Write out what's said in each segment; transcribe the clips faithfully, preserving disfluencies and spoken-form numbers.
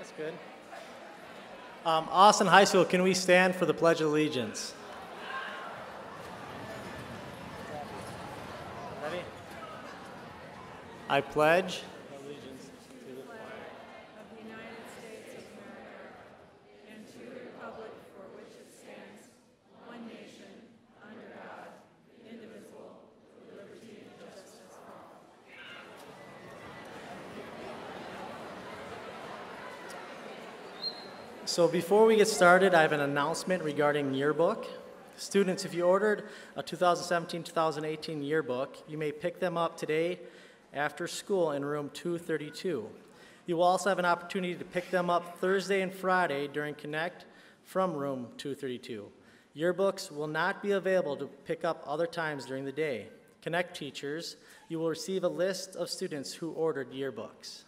That's good. Um, Austin High School, can we stand for the Pledge of Allegiance? Ready? I pledge allegiance to the flag of the United States of America and to the republic for which it stands, one nation, under God, indivisible, with liberty and justice for all. So before we get started, I have an announcement regarding yearbook. Students, if you ordered a two thousand seventeen two thousand eighteen yearbook, you may pick them up today after school in room two thirty-two. You will also have an opportunity to pick them up Thursday and Friday during Connect from room two thirty-two. Yearbooks will not be available to pick up other times during the day. Connect teachers, you will receive a list of students who ordered yearbooks.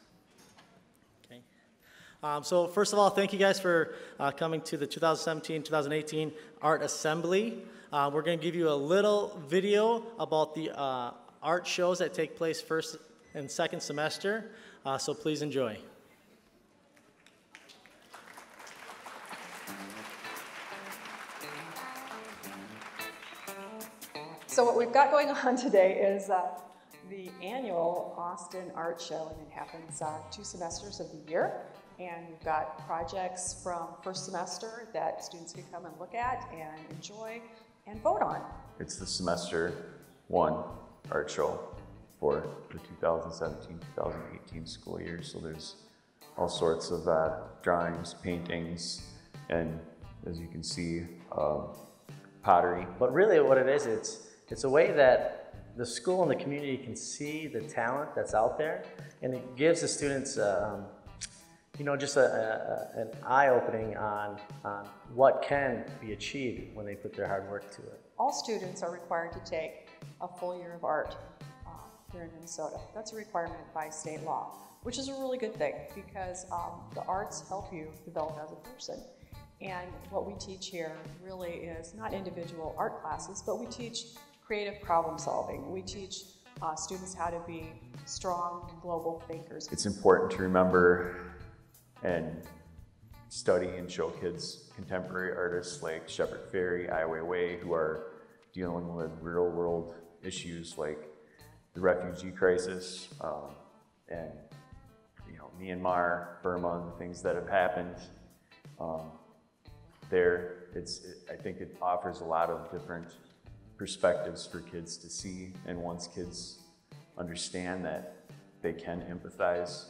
Um, so first of all, thank you guys for uh, coming to the two thousand seventeen two thousand eighteen Art Assembly. Uh, we're going to give you a little video about the uh, art shows that take place first and second semester, uh, so please enjoy. So what we've got going on today is uh, the annual Austin Art Show, and it happens uh, two semesters of the year. And we've got projects from first semester that students can come and look at and enjoy and vote on. It's the semester one art show for the two thousand seventeen two thousand eighteen school year. So there's all sorts of uh, drawings, paintings, and as you can see, um, pottery. But really what it is, it's, it's a way that the school and the community can see the talent that's out there, and it gives the students um, you know, just a, a, an eye-opening on, on what can be achieved when they put their hard work to it. All students are required to take a full year of art uh, here in Minnesota. That's a requirement by state law, which is a really good thing because um, the arts help you develop as a person. And what we teach here really is not individual art classes, but we teach creative problem solving. We teach uh, students how to be strong global thinkers. It's important to remember and study and show kids contemporary artists like Shepard Fairey, Ai Weiwei, who are dealing with real world issues like the refugee crisis um, and you know Myanmar, Burma, the things that have happened um, there. It's, it, I think it offers a lot of different perspectives for kids to see, and once kids understand that they can empathize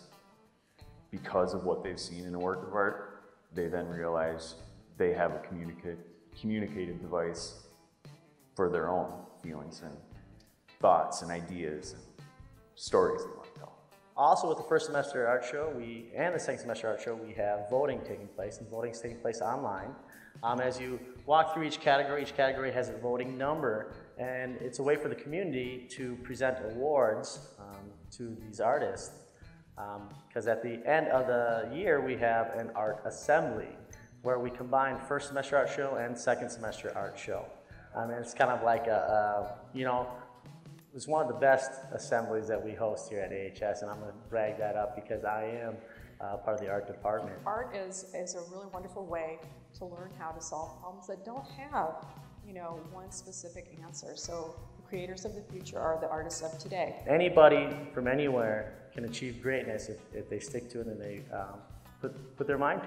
because of what they've seen in a work of art, they then realize they have a communicate, communicative device for their own feelings and thoughts and ideas and stories they want to tell. Also with the first semester art show we and the second semester art show, we have voting taking place, and voting is taking place online. Um, as you walk through each category, each category has a voting number, and it's a way for the community to present awards um, to these artists. Because um, at the end of the year, we have an art assembly where we combine first semester art show and second semester art show. Um, and it's kind of like a, a, you know, it's one of the best assemblies that we host here at A H S, and I'm going to brag that up because I am uh, part of the art department. Art is, is a really wonderful way to learn how to solve problems that don't have, you know, one specific answer. So the creators of the future are the artists of today. Anybody from anywhere can achieve greatness if, if they stick to it and they um, put, put their mind to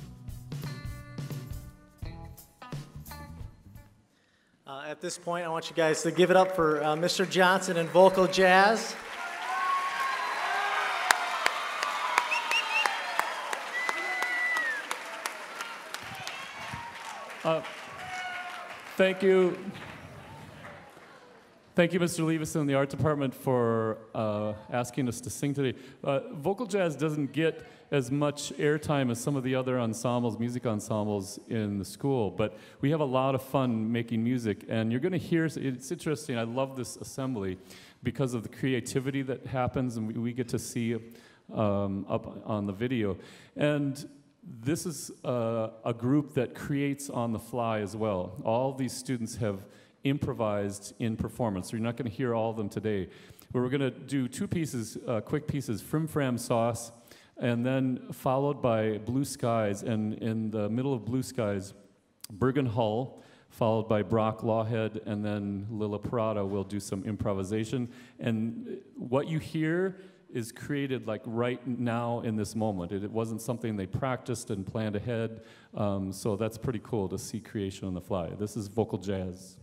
it. Uh, at this point, I want you guys to give it up for uh, Mister Johnson and Vocal Jazz. Uh, thank you. Thank you, Mister Leavison and the art department for uh, asking us to sing today. Uh, Vocal Jazz doesn't get as much airtime as some of the other ensembles, music ensembles in the school, but we have a lot of fun making music, and you're going to hear, it's interesting, I love this assembly because of the creativity that happens, and we, we get to see um, up on the video. And this is uh, a group that creates on the fly as well. All these students have improvised in performance. So you're not going to hear all of them today. But we're going to do two pieces, uh, quick pieces, Frim Fram Sauce, And then followed by Blue Skies, and in the middle of Blue Skies, Bergen Hull, followed by Brock Lawhead, and then Lila Parada will do some improvisation. And what you hear is created like right now in this moment. It, it wasn't something they practiced and planned ahead, um, so that's pretty cool to see creation on the fly. This is vocal jazz.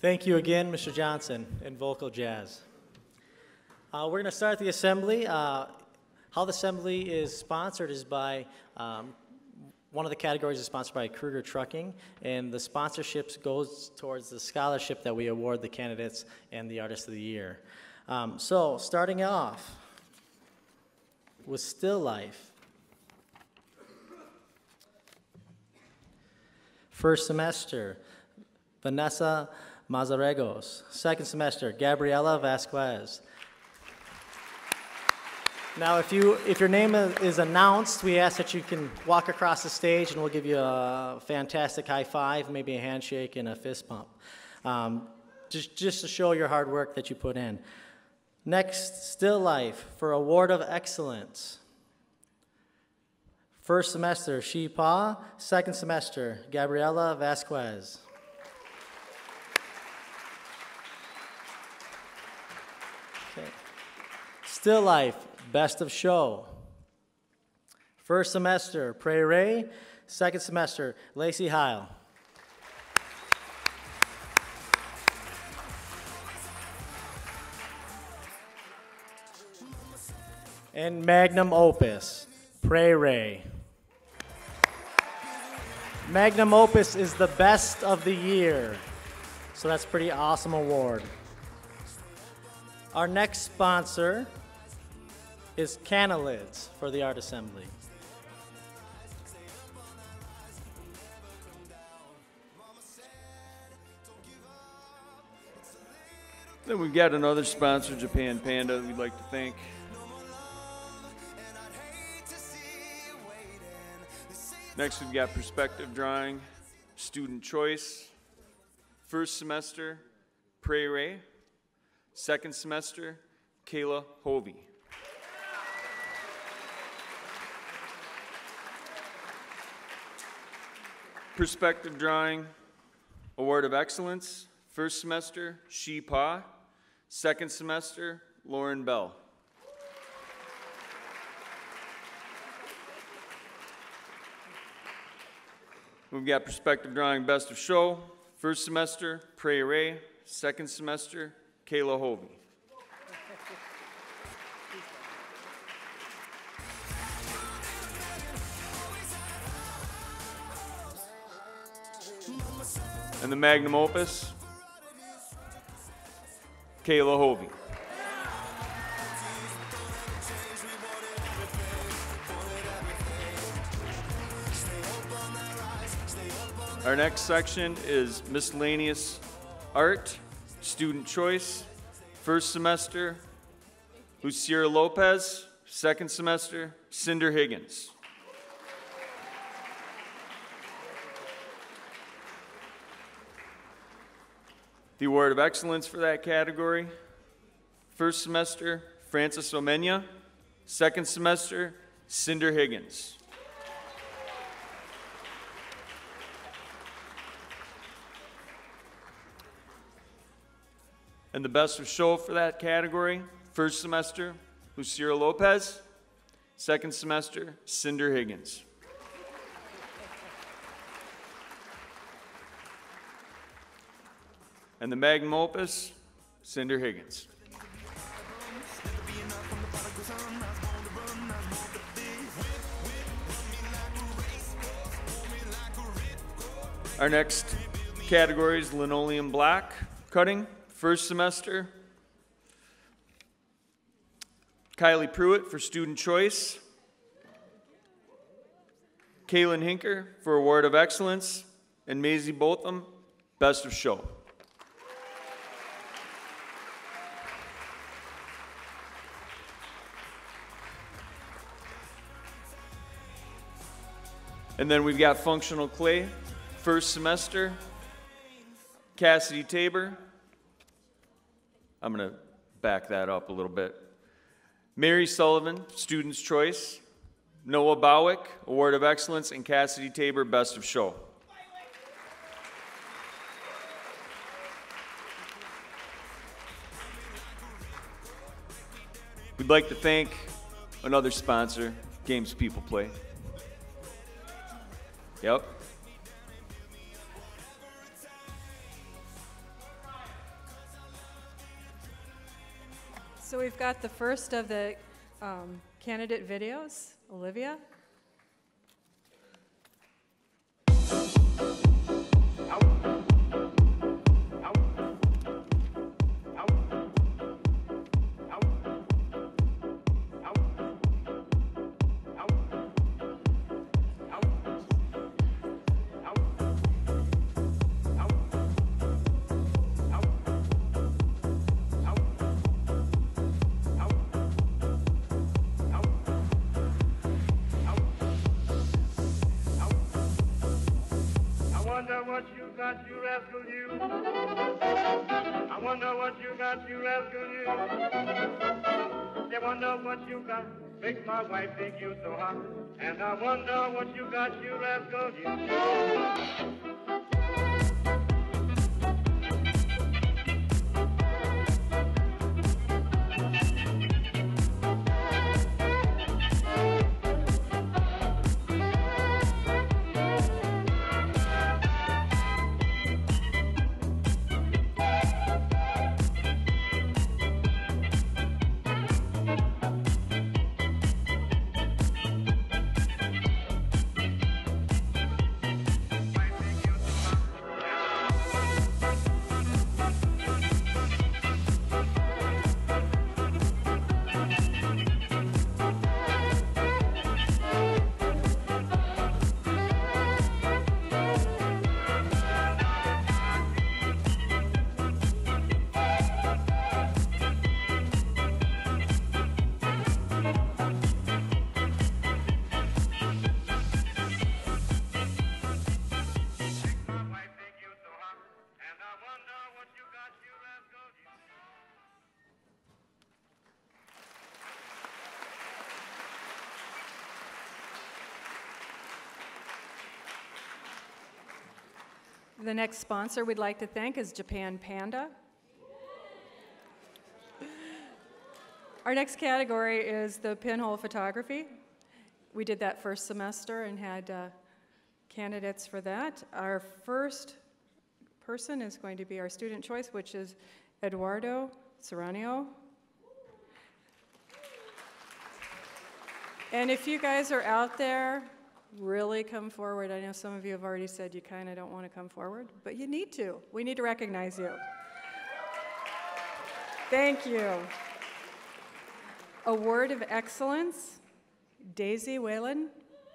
Thank you again, Mister Johnson and Vocal Jazz. Uh, we're going to start the assembly. Uh, how the assembly is sponsored is by, um, one of the categories is sponsored by Kruger Trucking, and the sponsorships goes towards the scholarship that we award the candidates and the Artist of the Year. Um, so, starting off with Still Life. First semester, Vanessa Mazaregos. Second semester, Gabriela Vasquez. Now, if you if your name is announced, we ask that you can walk across the stage, and we'll give you a fantastic high five, maybe a handshake and a fist pump, um, just just to show your hard work that you put in. Next, Still Life for Award of Excellence. First semester, Shi Pa. Second semester, Gabriela Vasquez. Okay. Still Life, Best of Show. First semester, Prey Ray. Second semester, Lacey Heil. And Magnum Opus, Prey Ray. Magnum Opus is the best of the year, so that's a pretty awesome award. Our next sponsor is Canalids for the Art Assembly. Then we've got another sponsor, Japan Panda, that we'd like to thank. Next, we've got Perspective Drawing, Student Choice. First semester, Prey Ray. Second semester, Kayla Hovey. Perspective Drawing, Award of Excellence. First semester, Shi Pa. Second semester, Lauren Bell. We've got Perspective Drawing Best of Show. First semester, Prey Ray. Second semester, Kayla Hovey. And the Magnum Opus, Kayla Hovey. Our next section is Miscellaneous Art, Student Choice. First semester, Luciera Lopez. Second semester, Cinder Higgins. The Award of Excellence for that category. First semester, Francis Omenya. Second semester, Cinder Higgins. And the Best of Show for that category. First semester, Lucira Lopez. Second semester, Cinder Higgins. And the Magnum Opus, Cinder Higgins. Our next category is linoleum black cutting. First semester, Kylie Pruitt for Student Choice. Kaylin Hinker for Award of Excellence. And Maisie Botham, Best of Show. And then we've got functional clay, first semester, Cassidy Tabor. I'm going to back that up a little bit. Mary Sullivan, Student's Choice. Noah Bowick, Award of Excellence, and Cassidy Tabor, Best of Show. We'd like to thank another sponsor, Games People Play. Yep. So we've got the first of the um, candidate videos. Olivia? What you got, you rascal, you. I wonder what you got, you rascal, you. They wonder what you got, makes my wife think you so hot. And I wonder what you got, you rascal, you. The next sponsor we'd like to thank is Japan Panda. Our next category is the pinhole photography. We did that first semester and had uh, candidates for that. Our first person is going to be our student choice, which is Eduardo Serranio. And if you guys are out there, really come forward. I know some of you have already said you kind of don't want to come forward, but you need to. We need to recognize you. Thank you. Award of Excellence, Daisy Whalen.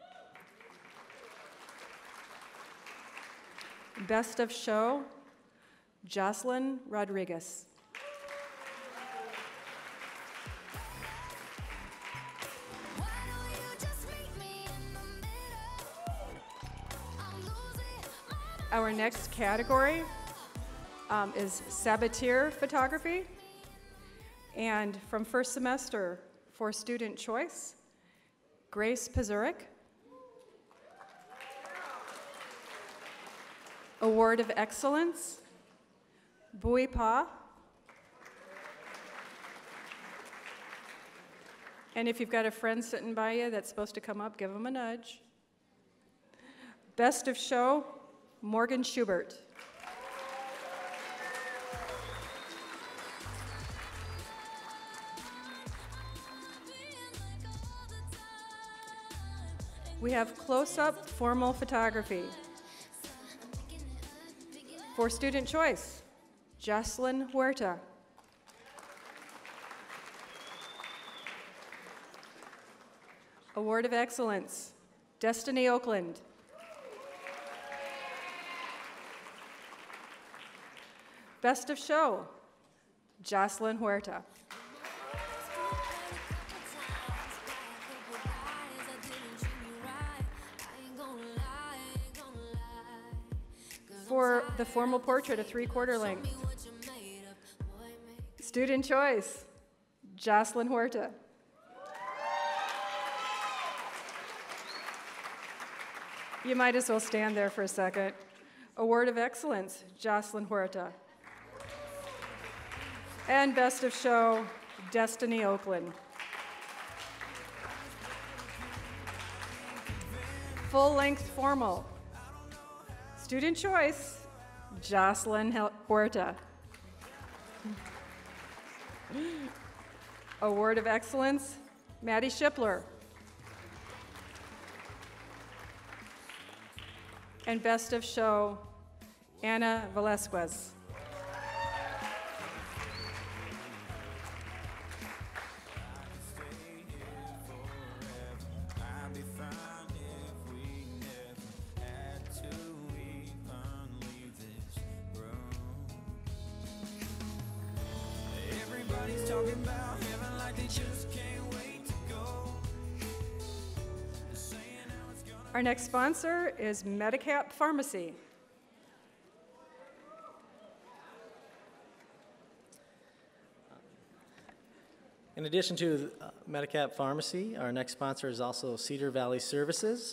Best of Show, Jocelyn Rodriguez. Our next category um, is Sabatier Photography. And from first semester for student choice, Grace Pazurik. Award of Excellence, Bui Pa. And if you've got a friend sitting by you that's supposed to come up, give them a nudge. Best of Show, Morgan Schubert. We have close-up formal photography. For student choice, Jocelyn Huerta. Award of Excellence, Destiny Oakland. Best of Show, Jocelyn Huerta. For the formal portrait, a three-quarter length. Student choice, Jocelyn Huerta. You might as well stand there for a second. Award of Excellence, Jocelyn Huerta. And Best of Show, Destiny Oakland. Full-length formal. Student choice, Jocelyn Huerta. Award of Excellence, Maddie Shipler. And Best of Show, Anna Velasquez. Our next sponsor is Medicap Pharmacy. In addition to uh, Medicap Pharmacy, our next sponsor is also Cedar Valley Services.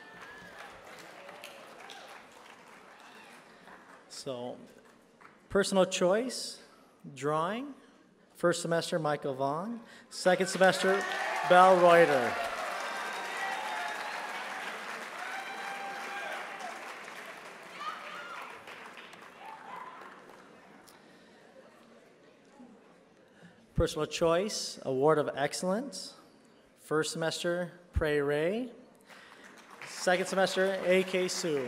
So, personal choice, drawing, first semester Michael Vaughn, second semester Belle Reuter. Personal Choice, Award of Excellence, first semester, Prey Ray, second semester, A K Sue.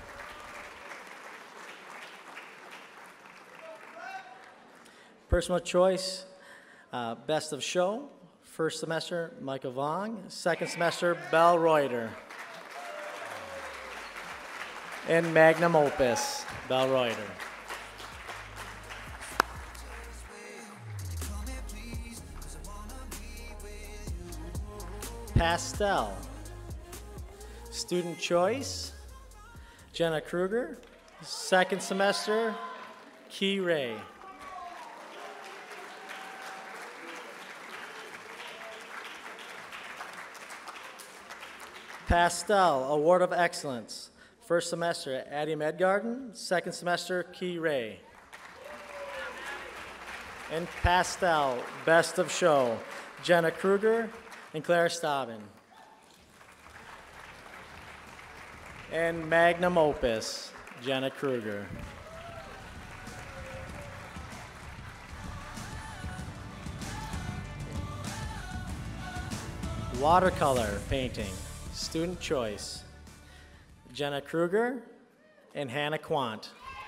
Personal Choice, uh, Best of Show, first semester, Michael Vong, second semester, Belle Reuter. And Magnum Opus, Belle Reuter. Pastel, Student Choice, Jenna Kruger, second semester, Key Ray. Pastel, Award of Excellence, first semester, Addie Medgarden, second semester, Key Ray. And Pastel, Best of Show, Jenna Kruger, and Claire Staben. And Magnum Opus, Jenna Kruger. Watercolor painting, Student Choice, Jenna Kruger and Hannah Quant.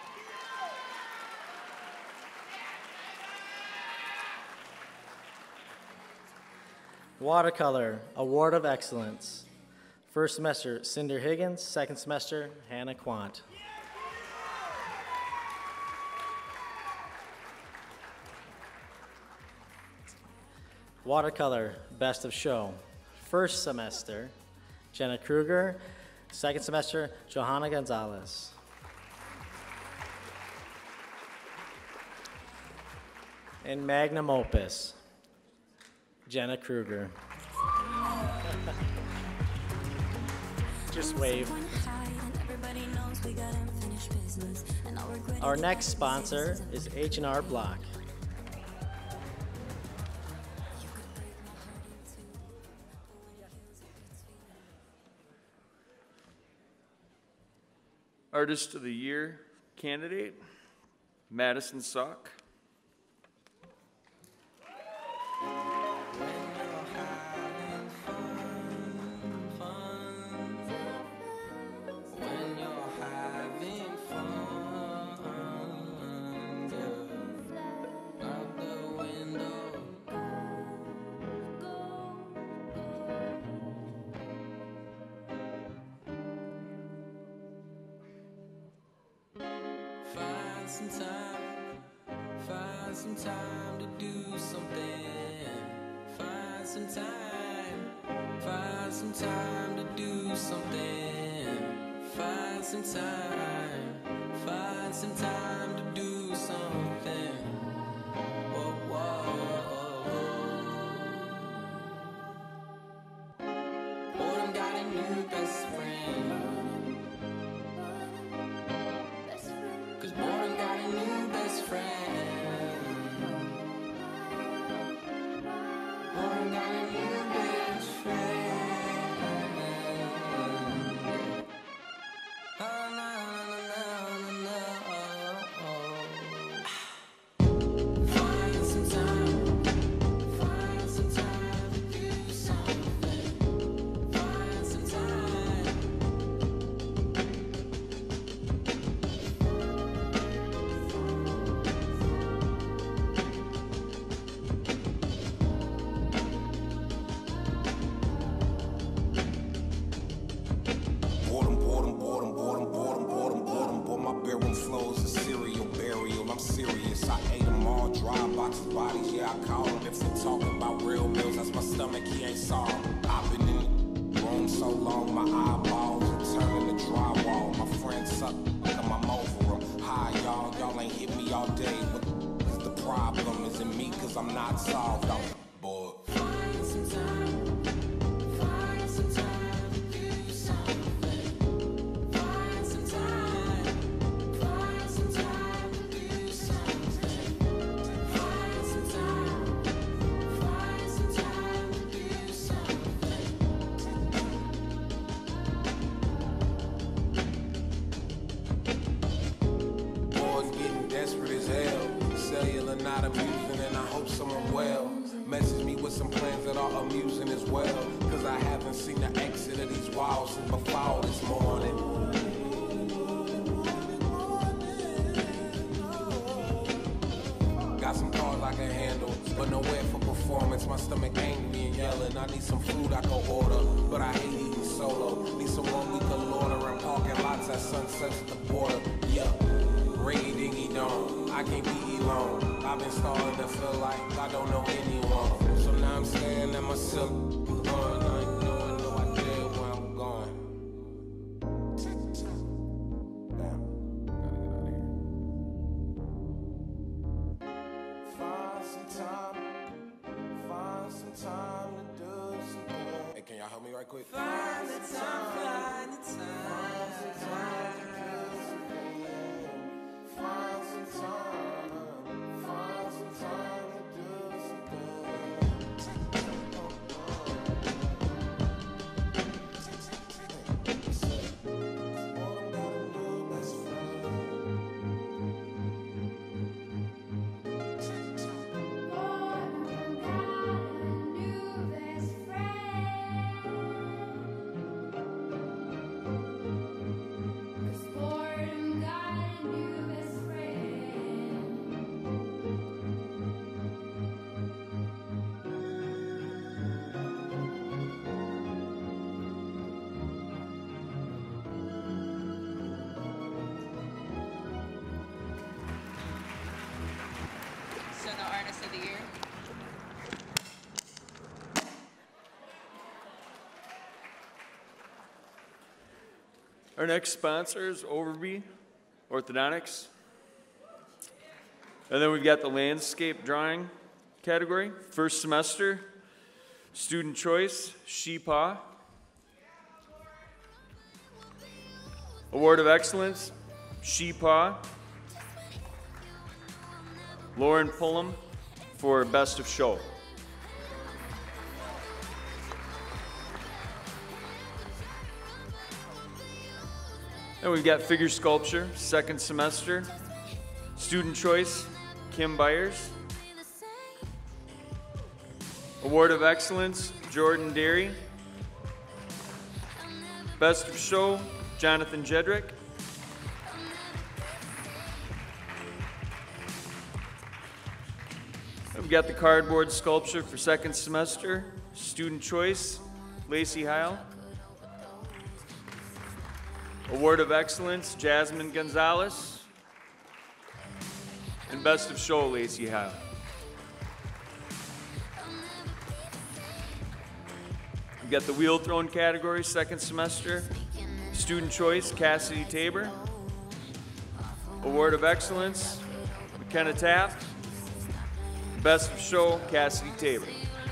Watercolor, Award of Excellence. First semester, Cinder Higgins. Second semester, Hannah Quant. Watercolor, Best of Show. First semester, Jenna Kruger. Second semester, Johanna Gonzalez. And Magnum Opus, Jenna Kruger. Just wave. Our next sponsor is H and R Block. Artist of the Year candidate, Madison Sock. Some time, find some time to do something. Find some time, find some time to do something. Find some time, find some time to do something. Whoa, whoa, whoa. Boredom got a new best friend. Boredom got a new best friend. Boredom got a new best friend. Oh, no, no, no, no, no. I call him. If we talking about real bills, that's my stomach, he ain't solved. I've been in the room so long, my eyeballs are turning to drywall. My friends suck, come I'm over them. Hi, y'all, y'all ain't hit me all day. What is the problem? Is it me? Cause I'm not solved. I'm bored. Find some time, find some time to do something. Find some time, find some time to do something. Find some time, find some time to do something. Boys getting desperate as hell. Cellular not amusing, and I hope someone well. Message me with some plans that are amusing as well. Cause I haven't seen the exit of these walls since before this morning. Got some cars I can handle, but nowhere for performance. My stomach angry and yelling. I need some food I can order, but I hate eating solo. Need someone we can order in parking lots at sunsets at the border. Yeah, ringy dingy dong. I can't be alone. I've been starting to feel like I don't know anyone. So now I'm staring at myself. Going, I ain't knowing no idea where I'm going. Damn, gotta get out of here. Find some time, find some time to do something. Hey, can y'all help me right quick? Find the time, find the time. Find some time to do something. Find some time, find some time to do So the Artist of the Year. Our next sponsor is Overby Orthodontics. And then we've got the landscape drawing category. First semester, student choice, Sheepaw. Award of Excellence, Sheepaw. Lauren Pullum for Best of Show. And we've got figure sculpture, second semester. Student choice, Kim Byers. Award of Excellence, Jordan Derry. Best of Show, Jonathan Jedrick. We've got the cardboard sculpture for second semester. Student choice, Lacey Heil. Award of Excellence, Jasmine Gonzalez. And Best of Show, Lacey Heil. We've got the wheel thrown category, second semester. Student choice, Cassidy Tabor. Award of Excellence, McKenna Taft. Best of Show, Cassidy Tabor.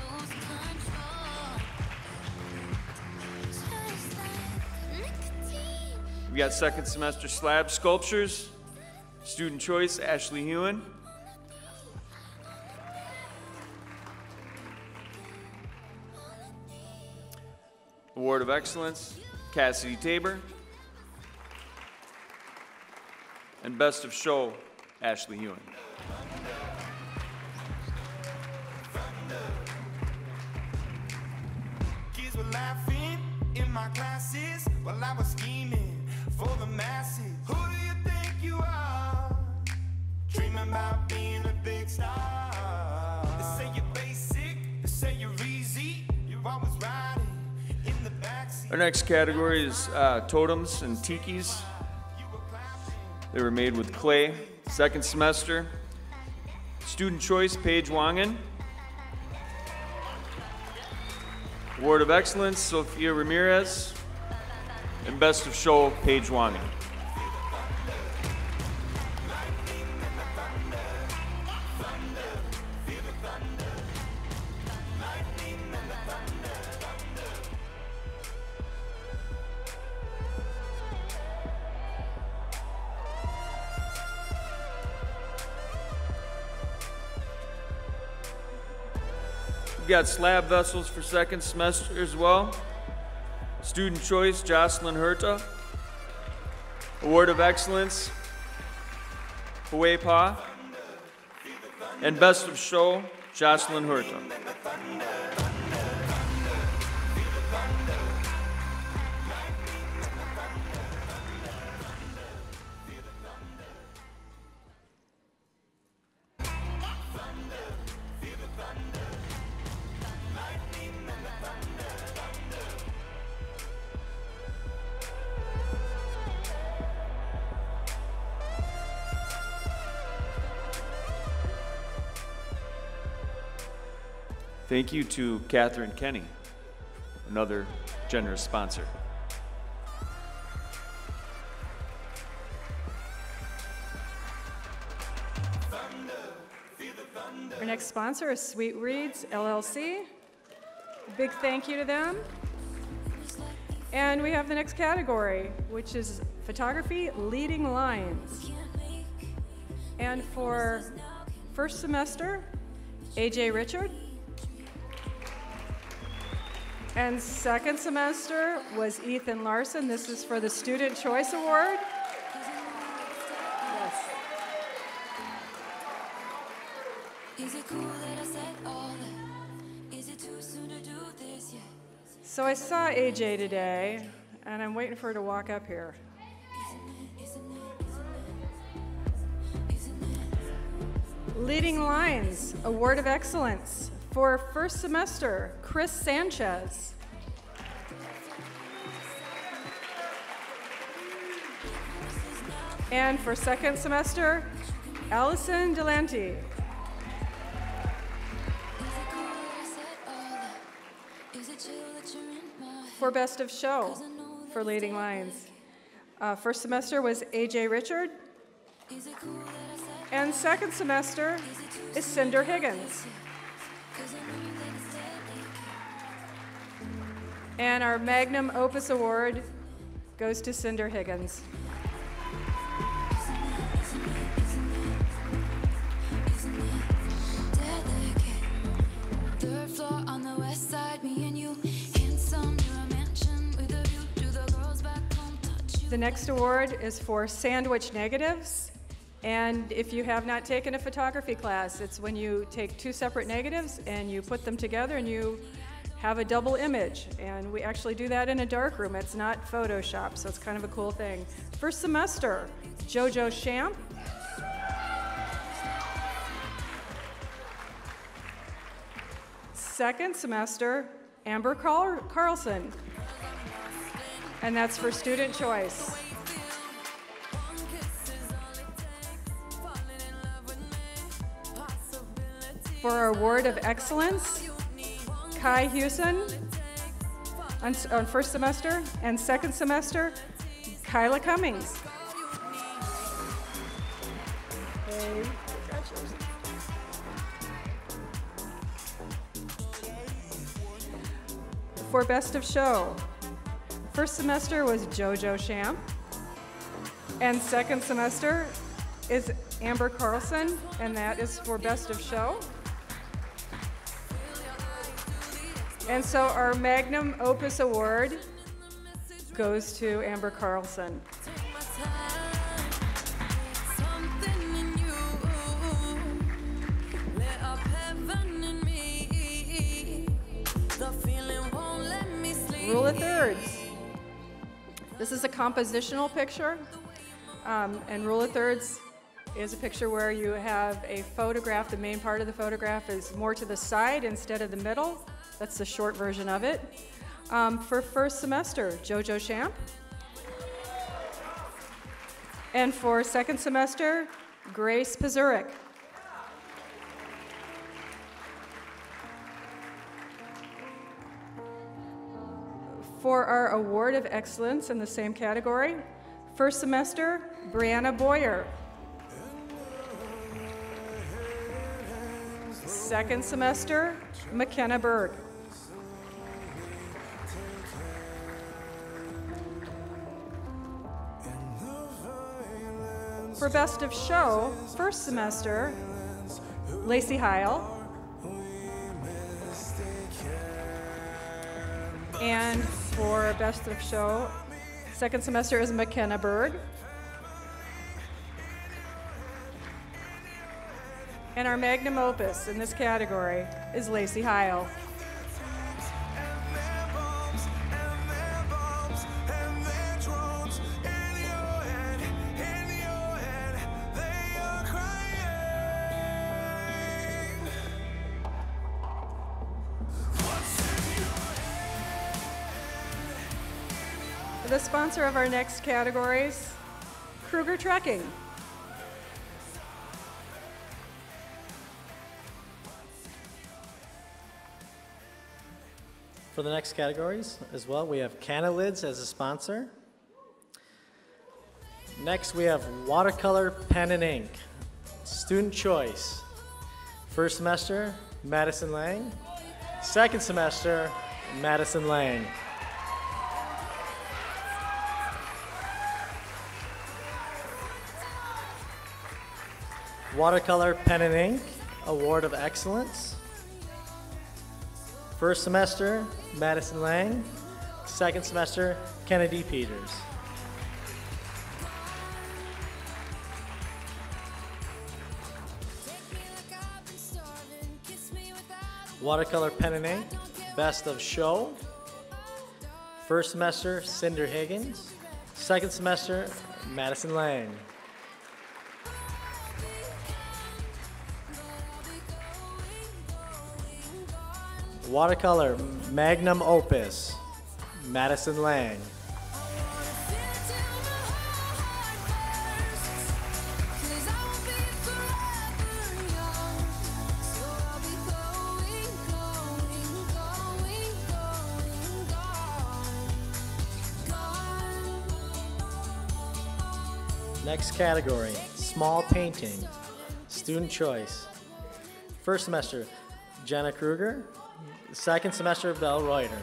We got second semester slab sculptures. Student choice, Ashley Hewen. Award of Excellence, Cassidy Tabor. And Best of Show, Ashley Hewen. Kids were laughing in my classes while I was scheming for the masses. Who do you think you are? Dreaming about being a big star. They say you're basic, they say you're easy. You're always riding in the backseat. Our next category is uh, totems and tikis. They were made with clay. Second semester. Student choice, Paige Wangen. Award of Excellence, Sophia Ramirez. And Best of Show, Paige Wangi. We've got slab vessels for second semester as well. Student Choice, Jocelyn Herta. Award of Excellence, Hawaii Pa. And Best of Show, Jocelyn Herta. Thank you to Catherine Kenny, another generous sponsor. Our next sponsor is Sweet Reads L L C. A big thank you to them. And we have the next category, which is photography leading lines. And for first semester, A J Richard. And second semester was Ethan Larson. This is for the Student Choice Award. Yes. Is it cool that I said all that? Is it too soon to do this yet? So I saw A J today, and I'm waiting for her to walk up here. Leading Lines, Award of Excellence. For first semester, Chris Sanchez. And for second semester, Allison Delante. For Best of Show, for Leading Lines. Uh, first semester was A J Richard. And second semester is Cinder Higgins. And our Magnum Opus Award goes to Cinder Higgins. Third floor on the west side, me and you, handsome, you're a mansion with a view to the girls back home, touch you. The next award is for Sandwich Negatives. And if you have not taken a photography class, it's when you take two separate negatives and you put them together and you have a double image. And we actually do that in a darkroom. It's not Photoshop, so it's kind of a cool thing. First semester, Jojo Shamp. Second semester, Amber Carl- Carlson. And that's for Student Choice. For our Award of Excellence, Kai Hewson on, on first semester, and second semester, Kyla Cummings. Hey, congratulations. For Best of Show, first semester was JoJo Shamp, and second semester is Amber Carlson, and that is for Best of Show. And so our Magnum Opus Award goes to Amber Carlson. Rule of thirds. This is a compositional picture, um, and rule of thirds is a picture where you have a photograph. The main part of the photograph is more to the side instead of the middle. That's the short version of it. Um, for first semester, JoJo Shamp. And for second semester, Grace Pazurik. For our Award of Excellence in the same category, first semester, Brianna Boyer. Second semester, McKenna Berg. For Best of Show, first semester, Lacey Heil. And for Best of Show, second semester is McKenna Berg. And our magnum opus in this category is Lacey Heil. The sponsor of our next categories, Kruger Trucking. For the next categories as well, we have Canalids as a sponsor. Next, we have Watercolor Pen and Ink, student choice. First semester, Madison Lang. Second semester, Madison Lang. Watercolor Pen and Ink, Award of Excellence. First semester, Madison Lang. Second semester, Kennedy Peters. Watercolor Pen and Ink, Best of Show. First semester, Cinder Higgins. Second semester, Madison Lang. Watercolor Magnum Opus, Madison Lang. Next category, small painting, student choice. First semester, Jenna Kruger. Second semester, Belle Reuter.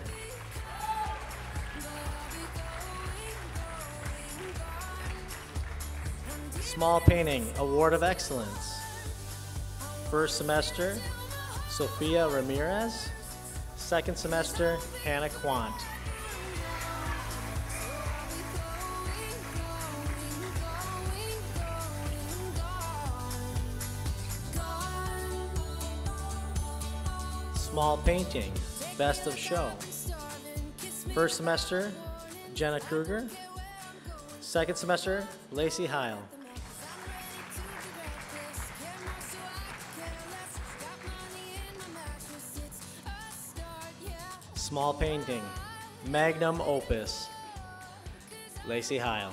Small painting, Award of Excellence. First semester, Sophia Ramirez. Second semester, Hannah Quant. Small painting, Best of Show. First semester, Jenna Kruger. Second semester, Lacey Heil. Small painting, Magnum Opus, Lacey Heil.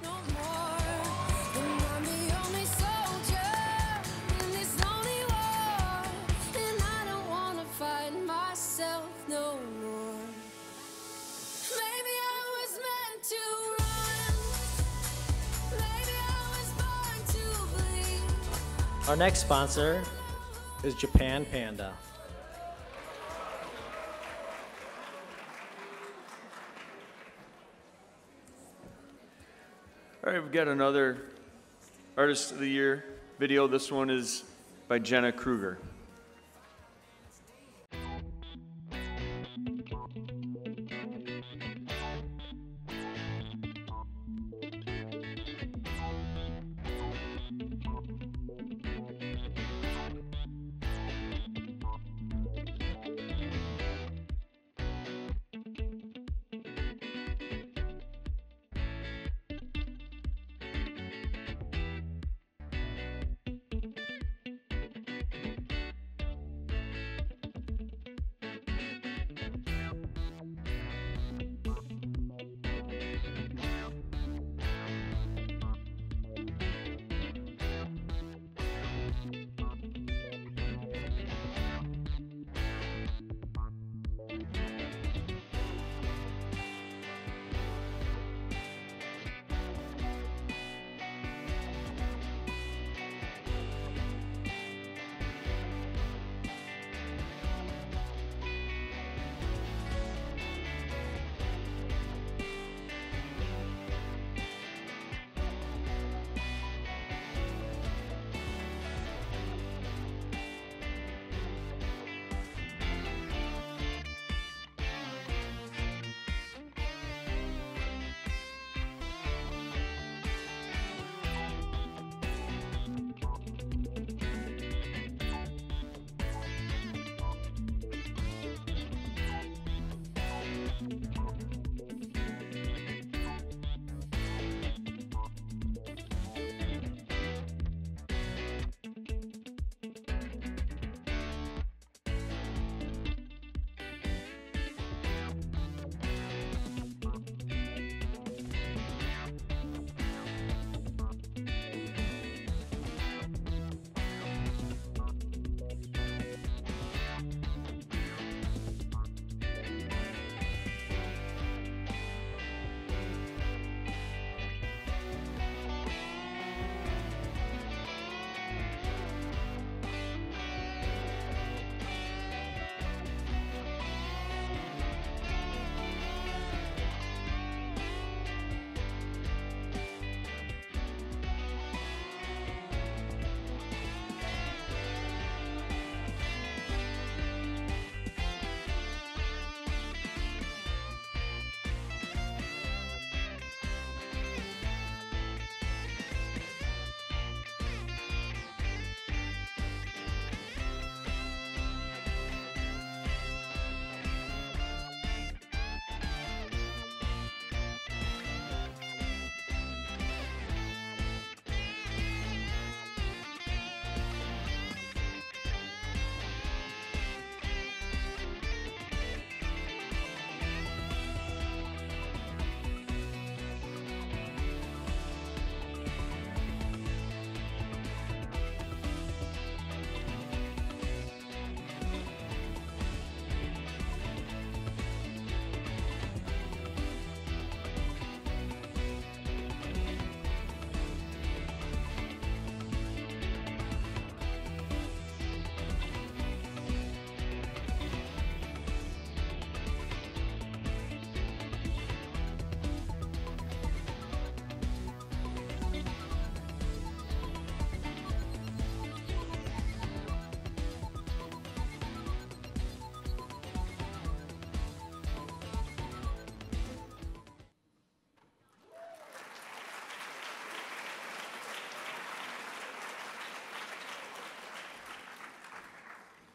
Our next sponsor is Japan Panda. All right, we've got another Artist of the Year video. This one is by Jenna Kruger.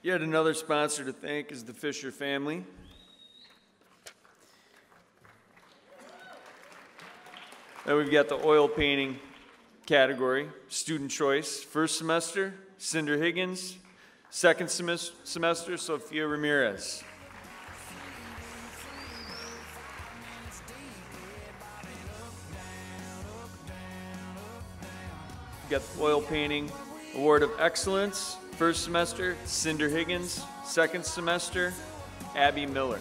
Yet another sponsor to thank is the Fisher family. Then we've got the oil painting category, student choice. First semester, Cinder Higgins. Second semis- semester, Sophia Ramirez. We've got the oil painting award of excellence. First semester, Cinder Higgins. Second semester, Abby Miller.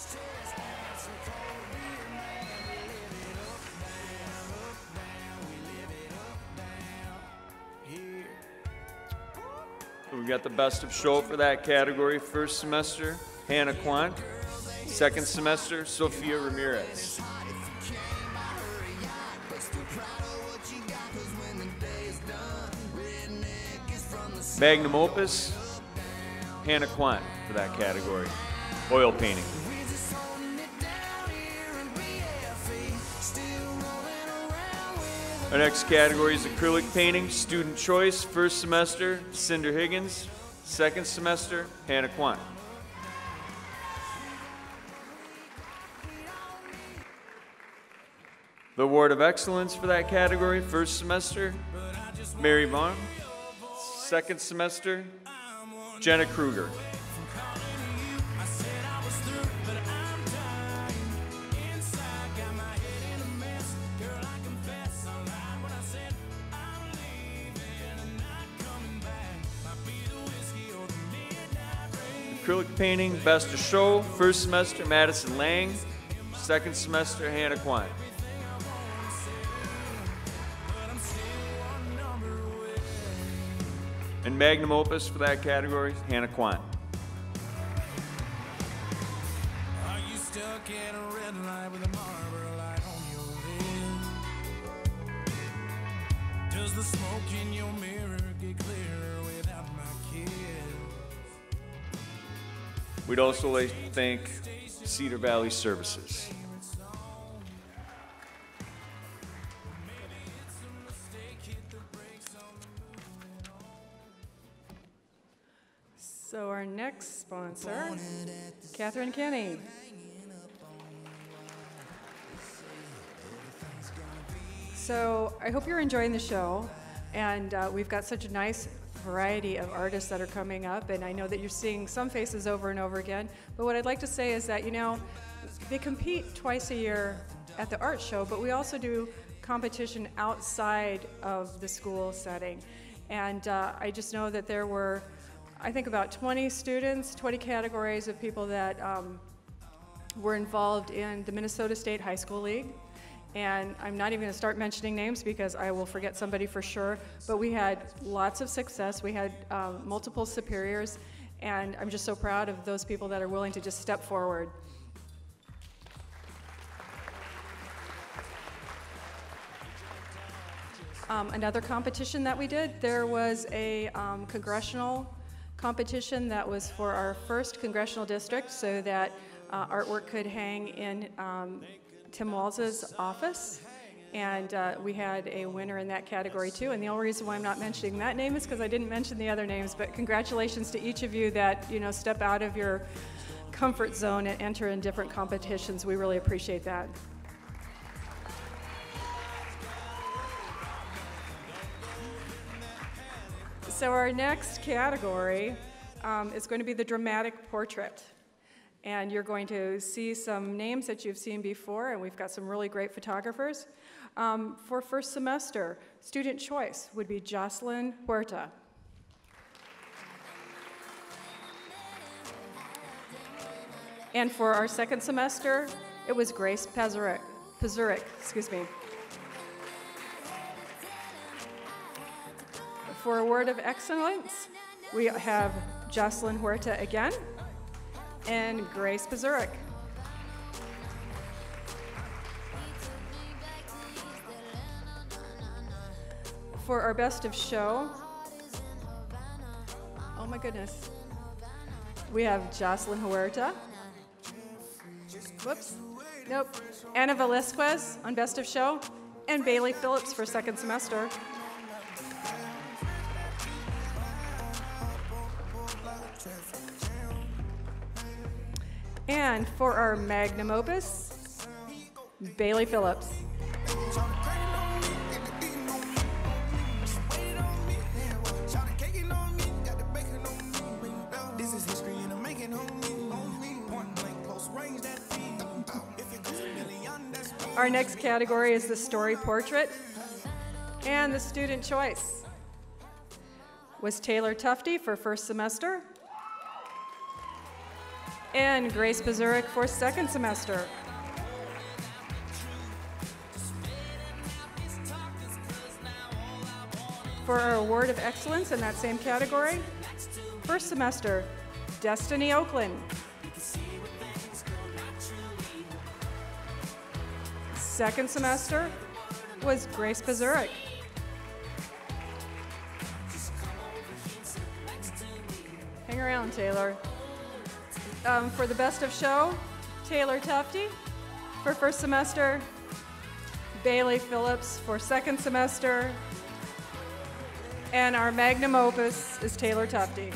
We've got the best of show for that category. First semester, Hannah Quant. Second semester, Sophia Ramirez. Magnum opus, Hannah Quant for that category. Oil painting. Our next category is acrylic painting, student choice. First semester, Cinder Higgins. Second semester, Hannah Quant. The award of excellence for that category, first semester, Mary Vaughn. Second semester, Jenna Kruger. Acrylic painting, best of show, first semester, Madison Lang. Second semester, Hannah Quine. And magnum opus for that category, Hannah Quine. Are you stuck at a red light with a Marlboro light on your lid? Does the smoke in your mirror get clearer without my kids? We'd also like to thank Cedar Valley Services. So our next sponsor, Catherine Kenny. So I hope you're enjoying the show, and uh, we've got such a nice variety of artists that are coming up, and I know that you're seeing some faces over and over again, but what I'd like to say is that, you know, they compete twice a year at the art show, but we also do competition outside of the school setting, and uh, I just know that there were I think about twenty students, twenty categories of people that um, were involved in the Minnesota State High School League. And I'm not even going to start mentioning names because I will forget somebody for sure. But we had lots of success. We had um, multiple superiors. And I'm just so proud of those people that are willing to just step forward. Um, another competition that we did, there was a um, congressional competition that was for our first congressional district so that uh, artwork could hang in um, Tim Walz's office. And uh, we had a winner in that category too. And the only reason why I'm not mentioning that name is because I didn't mention the other names. But congratulations to each of you that, you know, step out of your comfort zone and enter in different competitions. We really appreciate that. So our next category um, is going to be the dramatic portrait. And you're going to see some names that you've seen before, and we've got some really great photographers. Um, for first semester, student choice would be Jocelyn Huerta. And for our second semester, it was Grace Pazurek, Pazurek, excuse me. For a word of excellence, we have Jocelyn Huerta again and Grace Pazurek. For our best of show, oh my goodness, we have Jocelyn Huerta. Whoops, nope. Anna Velasquez on best of show, and Bailey Phillips for second semester. Traffic. And for our magnum opus, Bailey Phillips. Our next category is the story portrait, and the student choice was Taylor Tufty for first semester and Grace Pazurek for second semester. For our award of excellence in that same category, first semester, Destiny Oakland. Second semester was Grace Pazurek. Hang around, Taylor. Um, for the best of show, Taylor Tufty for first semester, Bailey Phillips for second semester, and our magnum opus is Taylor Tufty.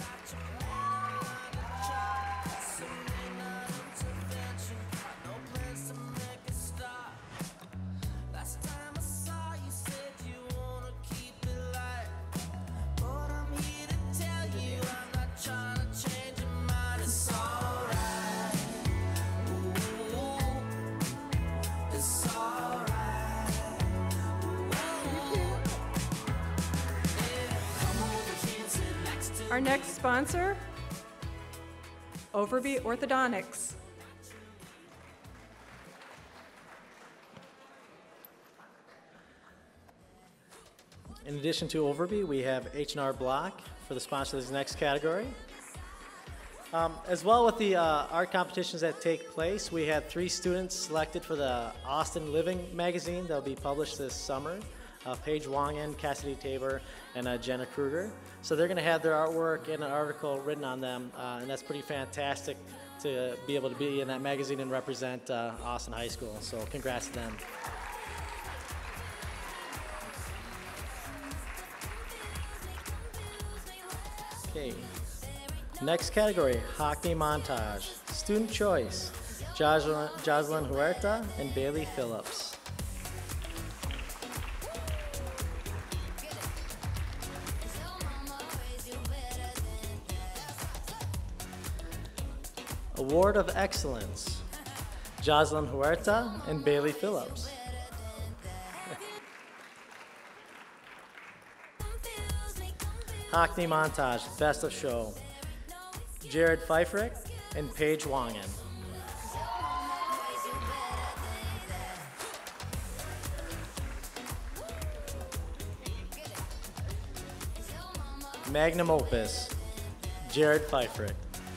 Our next sponsor, Overby Orthodontics. In addition to Overby, we have H and R Block for the sponsor of this next category. Um, as well with the uh, art competitions that take place, we had three students selected for the Austin Living magazine that will be published this summer. Uh, Paige Wangen, Cassidy Tabor, and uh, Jenna Kruger. So they're going to have their artwork and an article written on them, uh, and that's pretty fantastic to be able to be in that magazine and represent uh, Austin High School. So congrats to them. Okay, next category, Hockney Montage. Student choice, Jocelyn, Jocelyn Huerta and Bailey Phillips. Award of Excellence, Jocelyn Huerta and Bailey Phillips. Hockney Montage, Best of Show, Jared Pfeifrick and Paige Wangen. Magnum Opus, Jared Pfeifrick.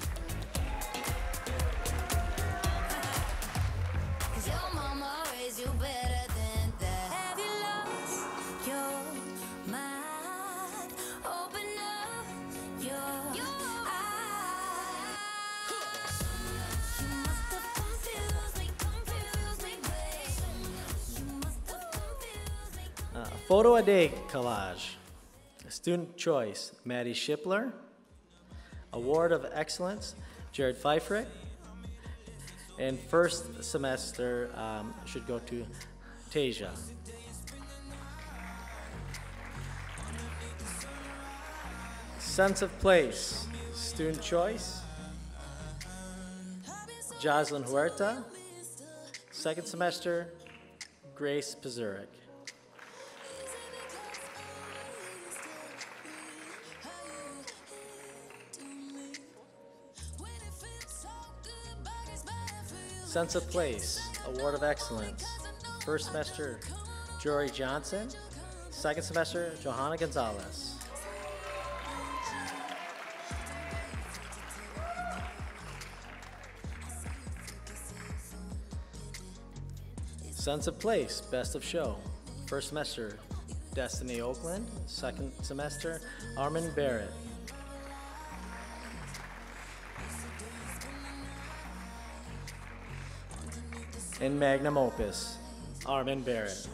Photo a Day Collage. Student Choice, Maddie Shipler. Award of Excellence, Jared Pfeifrick. And first semester um, should go to Tasia. Sense of Place, Student Choice, Jocelyn Huerta. Second semester, Grace Pazurek. Sense of Place, Award of Excellence. First semester, Jory Johnson. Second semester, Johanna Gonzalez. Sense of Place, Best of Show. First semester, Destiny Oakland. Second semester, Armin Barrett. And Magnum Opus, Armin Barrett.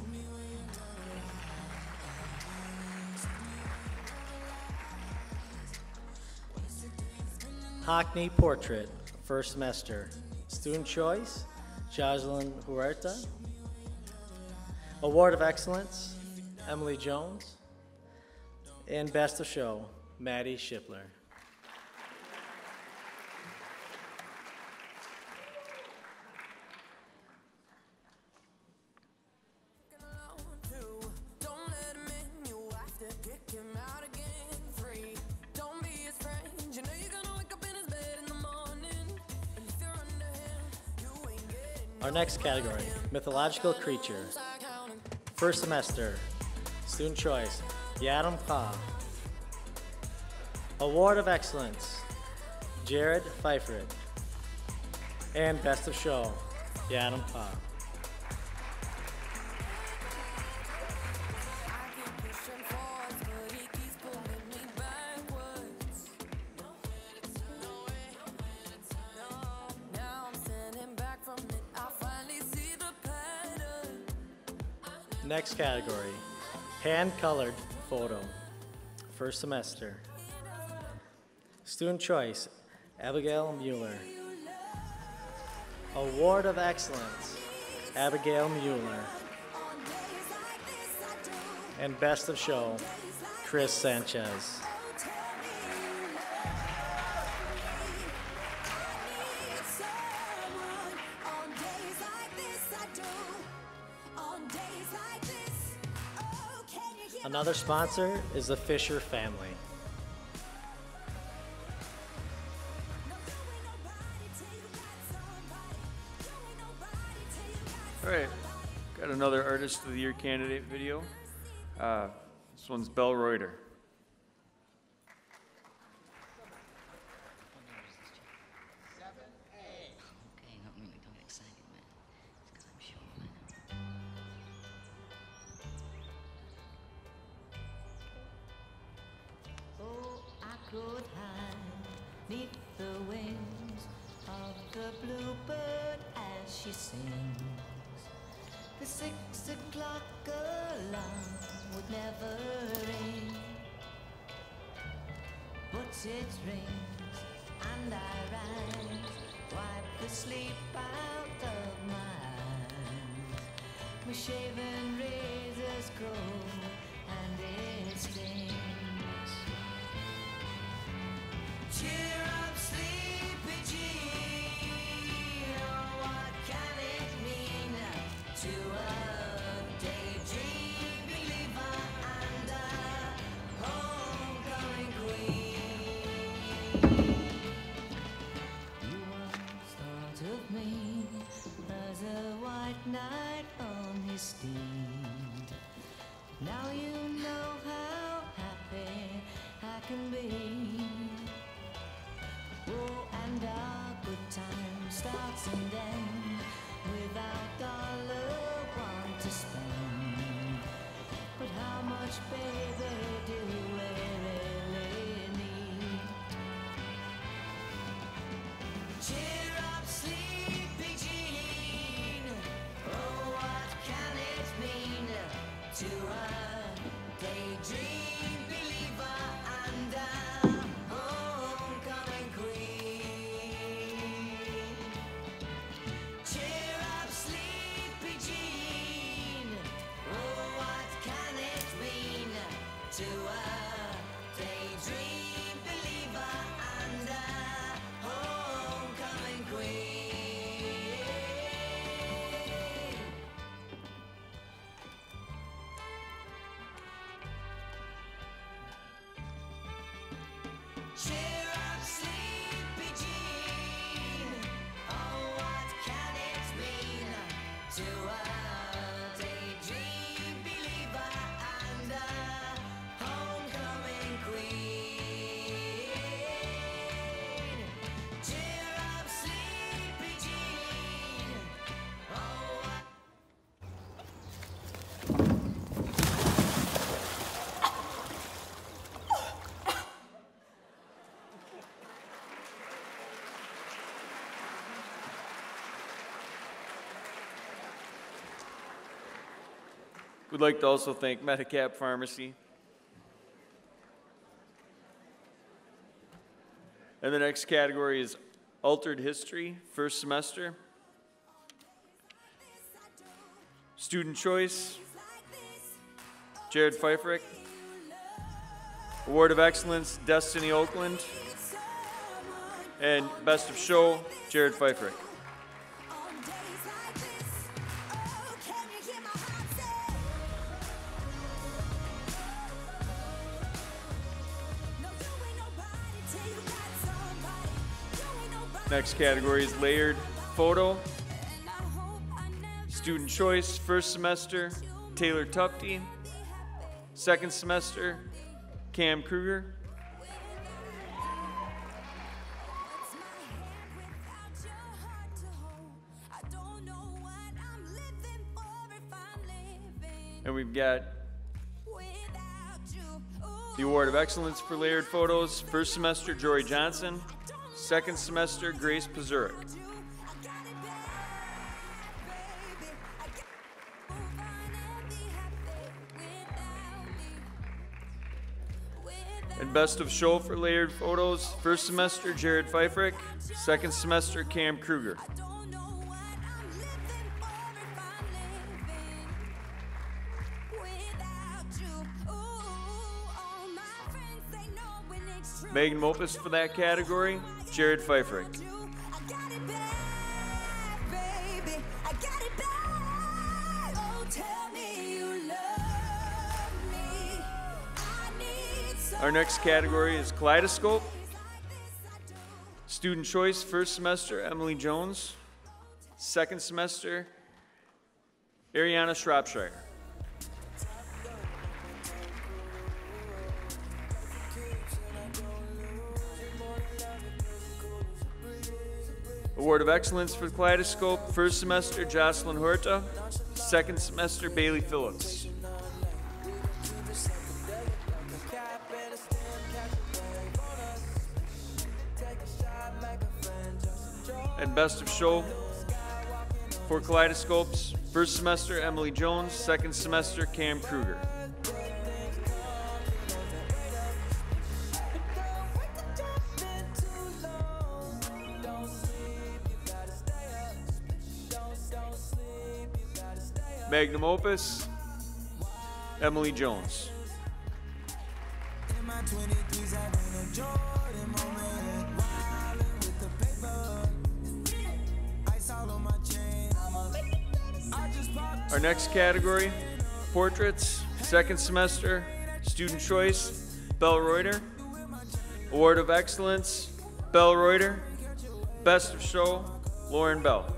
Hockney Portrait, first semester, Student Choice, Jocelyn Huerta. Award of Excellence, Emily Jones. And Best of Show, Maddie Shipler. Our next category, mythological creature. First semester, student choice, Yadam Pa. Award of Excellence, Jared Pfeiffer. And Best of Show, Yadam Pa. Next category, hand-colored photo. First semester. Student choice, Abigail Mueller. Award of Excellence, Abigail Mueller. And Best of Show, Chris Sanchez. Another sponsor is the Fisher family. All right, got another Artist of the Year candidate video. Uh, this one's Belle Reuter. Okay, not really, don't get excited, man. It's 'cause I'm sure, man. Oh, I could hide neath the wings of the bluebird as she sings. The six o'clock alarm would never ring, but it rings and I rise, wipe the sleep out of my eyes. My shaven razors grow and it stings. Cheer up, sleepy Jean. Oh, what can it mean to a daydream believer and a homecoming queen? You once thought of me as a white knight on his steed. Now you know how happy I can be. Oh, and our good time starts and ends without dollar one to spend. But how much, baby, do we really need? Cheer up, sleepy Jean. Oh, what can it mean to a daydream believer and a homecoming queen? Cheer up, sleepy Jean. Oh, what can it mean to a daydream believer and a homecoming queen? Cheer up, sleepy Jean. Oh, what can it mean to a daydream believer and a homecoming queen? Cheer up, sleepy Jean. Oh, what We'd like to also thank Medicap Pharmacy. And the next category is Altered History, first semester. Student Choice, Jared Pfeifferich. Award of Excellence, Destiny Oakland. And Best of Show, Jared Pfeifferich. Next category is Layered Photo. Student Choice, first semester, Taylor Tufte. Second semester, Cam Kruger. And we've got the Award of Excellence for Layered Photos, first semester, Jory Johnson. Second semester, Grace Pazurik. And Best of Show for Layered Photos, first semester, Jared Pfeifferich. Second semester, Cam Kruger. Magnum opus for that category, Jared Pfeifferich. Our next category is Kaleidoscope. Student Choice, first semester, Emily Jones. Second semester, Ariana Shropshire. Award of Excellence for Kaleidoscope, first semester, Jocelyn Horta. Second semester, Bailey Phillips. And Best of Show for Kaleidoscopes, first semester, Emily Jones. Second semester, Cam Kruger. Magnum opus, Emily Jones. Our next category, Portraits, second semester, Student Choice, Belle Reuter. Award of Excellence, Belle Reuter. Best of Show, Lauren Bell.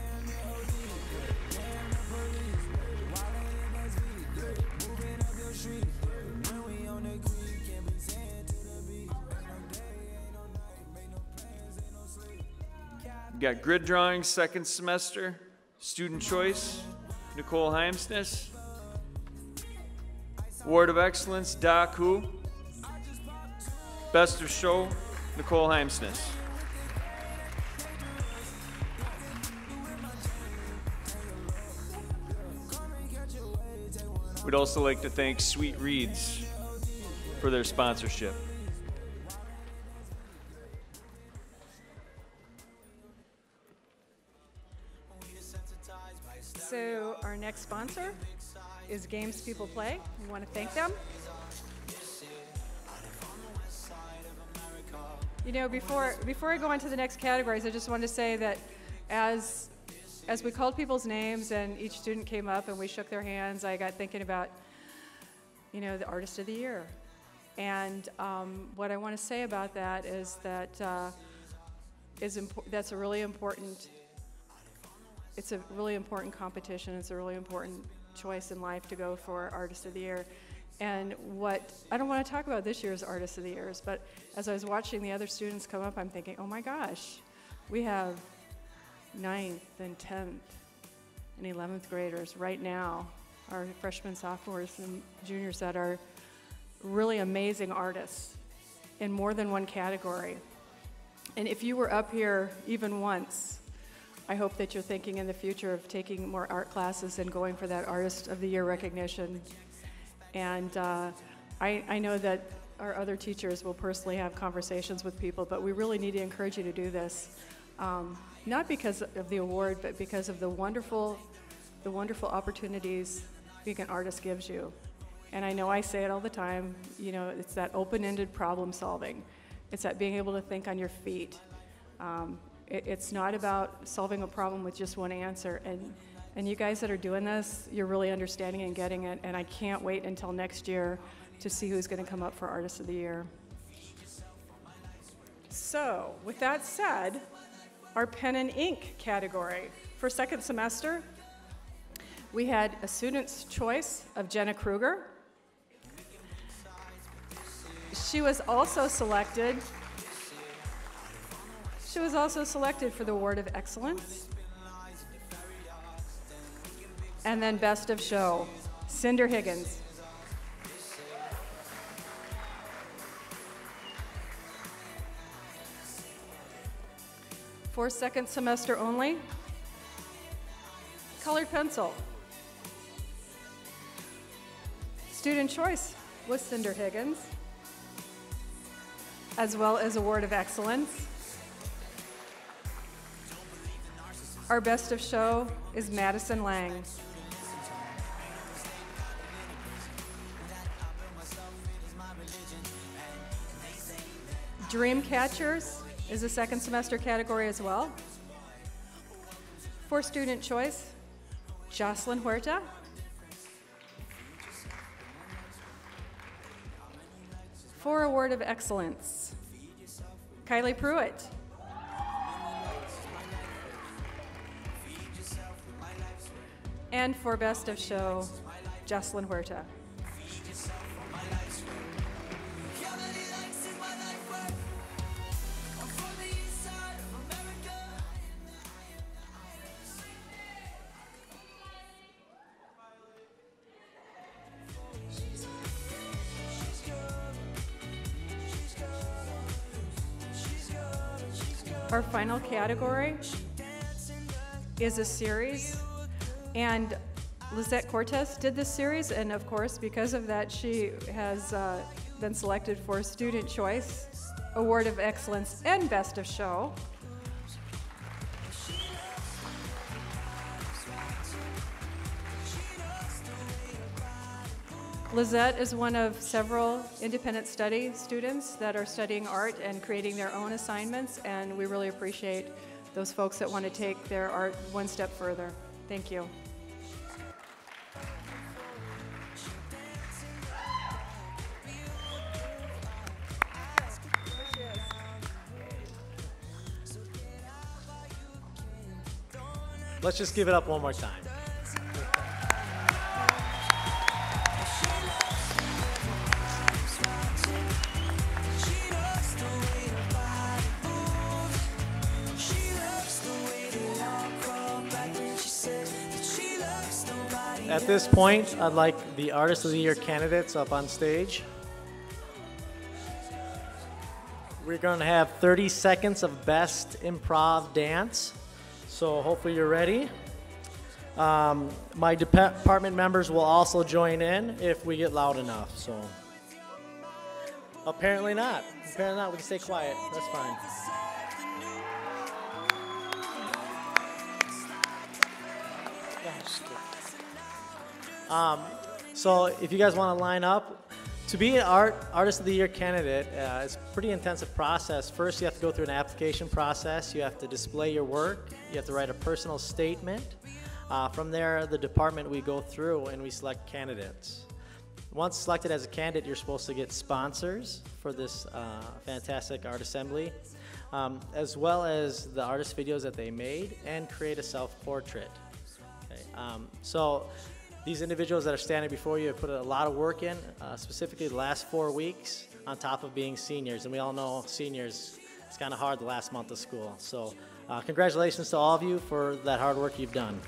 We've got Grid Drawing, second semester, Student Choice, Nicole Heimsness. Award of Excellence, Doc Hu. Best of Show, Nicole Heimsness. We'd also like to thank Sweet Reeds for their sponsorship. So our next sponsor is Games People Play. We want to thank them. You know, before before I go on to the next categories, I just wanted to say that as as we called people's names and each student came up and we shook their hands, I got thinking about, you know, the Artist of the Year. And um, what I want to say about that is that uh, is impo- that's a really important. It's a really important competition. It's a really important choice in life to go for Artist of the Year. And what, I don't want to talk about this year's Artist of the Years, but as I was watching the other students come up, I'm thinking, oh my gosh, we have ninth and tenth and eleventh graders right now, our freshmen, sophomores, and juniors that are really amazing artists in more than one category. And if you were up here even once, I hope that you're thinking in the future of taking more art classes and going for that Artist of the Year recognition. And uh, I, I know that our other teachers will personally have conversations with people, but we really need to encourage you to do this. Um, not because of the award, but because of the wonderful, the wonderful opportunities being an artist gives you. And I know I say it all the time, you know, it's that open-ended problem solving. It's that being able to think on your feet. Um, it, it's not about solving a problem with just one answer. And, and you guys that are doing this, you're really understanding and getting it, and I can't wait until next year to see who's going to come up for Artist of the Year. So, with that said, our pen and ink category for second semester, we had a student's choice of Jenna Kruger. She was also selected. She was also selected for the Award of Excellence. And then Best of Show, Cinder Higgins. For second semester only, colored pencil. Student choice was Cinder Higgins, as well as Award of Excellence. Our Best of Show is Madison Lang. Dream Catchers is a second semester category as well. For student choice, Jocelyn Huerta. For Award of Excellence, Kylie Pruitt. And for Best of Show, Jocelyn Huerta. Our final category is a series, and Lizette Cortez did this series, and of course, because of that, she has uh, been selected for Student Choice, Award of Excellence, and Best of Show. Lizette is one of several independent study students that are studying art and creating their own assignments, and we really appreciate those folks that want to take their art one step further. Thank you. Let's just give it up one more time. At this point, I'd like the Artist of the Year candidates up on stage. We're going to have thirty seconds of best improv dance, so hopefully you're ready. Um, my department members will also join in if we get loud enough. So apparently not. Apparently not. We can stay quiet. That's fine. Um, so if you guys want to line up, to be an art Artist of the Year candidate, uh, it's a pretty intensive process. First, you have to go through an application process. You have to display your work. You have to write a personal statement. Uh, from there, the department, we go through and we select candidates. Once selected as a candidate, you're supposed to get sponsors for this uh, fantastic art assembly, um, as well as the artist videos that they made, and create a self-portrait. Okay. Um, so. These individuals that are standing before you have put a lot of work in, uh, specifically the last four weeks, on top of being seniors. And we all know seniors, it's kind of hard the last month of school. So uh, congratulations to all of you for that hard work you've done.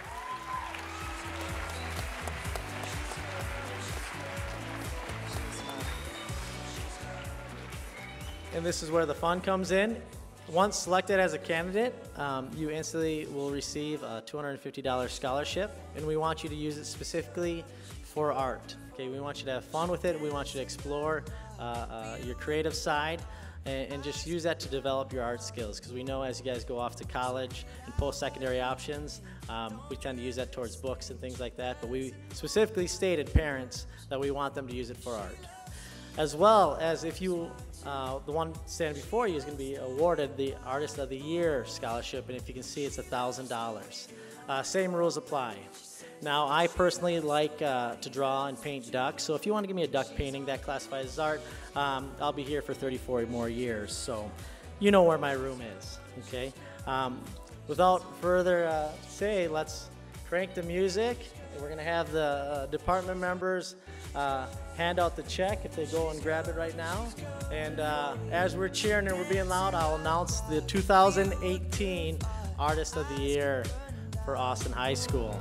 And this is where the fun comes in. Once selected as a candidate, um, you instantly will receive a two hundred fifty dollar scholarship, and we want you to use it specifically for art. Okay, we want you to have fun with it. We want you to explore uh, uh, your creative side, and, and just use that to develop your art skills. Because we know as you guys go off to college and post-secondary options, um, we tend to use that towards books and things like that. But we specifically stated, parents, that we want them to use it for art. As well as if you, uh, the one standing before you is going to be awarded the Artist of the Year scholarship, and if you can see, it's one thousand dollars. Uh, same rules apply. Now, I personally like uh, to draw and paint ducks, so if you want to give me a duck painting that classifies as art, um, I'll be here for thirty-four more years, so you know where my room is, okay? Um, without further uh, say, let's crank the music. We're going to have the uh, department members uh, hand out the check if they go and grab it right now. And uh, as we're cheering and we're being loud, I'll announce the two thousand eighteen Artist of the Year for Austin High School.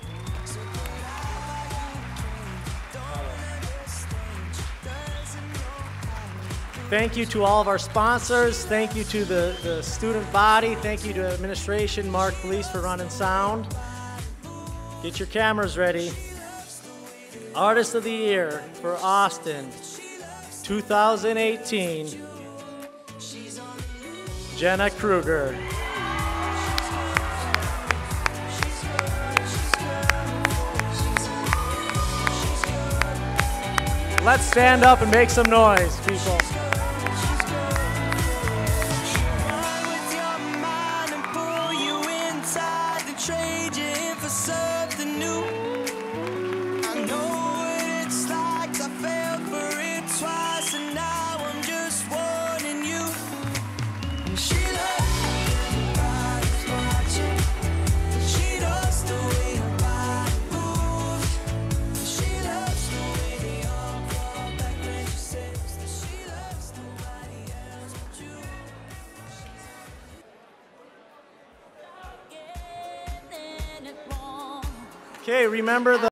Thank you to all of our sponsors. Thank you to the, the student body. Thank you to administration, Mark Police for running sound. Get your cameras ready. Artist of the Year for Austin, two thousand eighteen, Jenna Kruger. Let's stand up and make some noise, people. Okay, remember the